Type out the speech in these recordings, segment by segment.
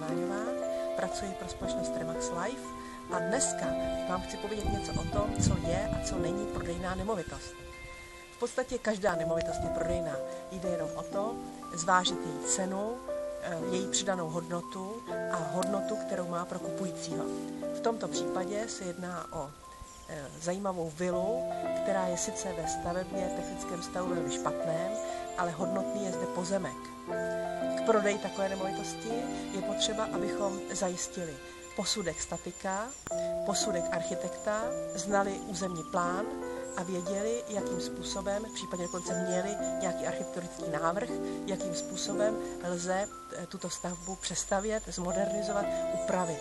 Váňová, pracuji pro společnost Remax Life a dneska vám chci povědět něco o tom, co je a co není prodejná nemovitost. V podstatě každá nemovitost je prodejná. Jde jenom o to zvážit její cenu, její přidanou hodnotu a hodnotu, kterou má pro kupujícího. V tomto případě se jedná o zajímavou vilu, která je sice ve stavebně technickém stavu velmi špatném, ale hodnotný je zde pozemek. K prodeji takové nemovitosti je potřeba, abychom zajistili posudek statika, posudek architekta, znali územní plán a věděli, jakým způsobem, v případě dokonce měli nějaký architektonický návrh, jakým způsobem lze tuto stavbu přestavět, zmodernizovat, upravit.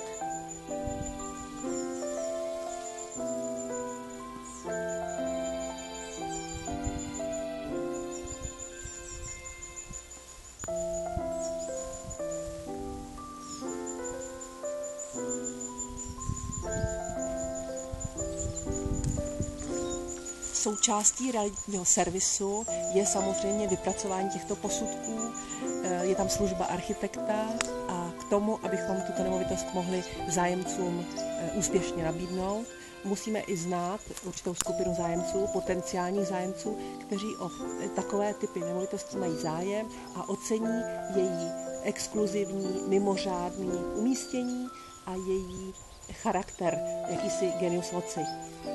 Součástí realitního servisu je samozřejmě vypracování těchto posudků, je tam služba architekta a k tomu, abychom tuto nemovitost mohli zájemcům úspěšně nabídnout, musíme i znát určitou skupinu zájemců, potenciálních zájemců, kteří o takové typy nemovitostí mají zájem a ocení její exkluzivní, mimořádný umístění a její charakter, jakýsi genius loci.